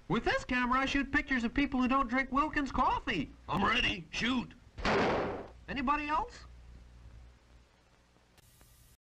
With this camera, I shoot pictures of people who don't drink Wilkins coffee. I'm ready. Shoot. Anybody else?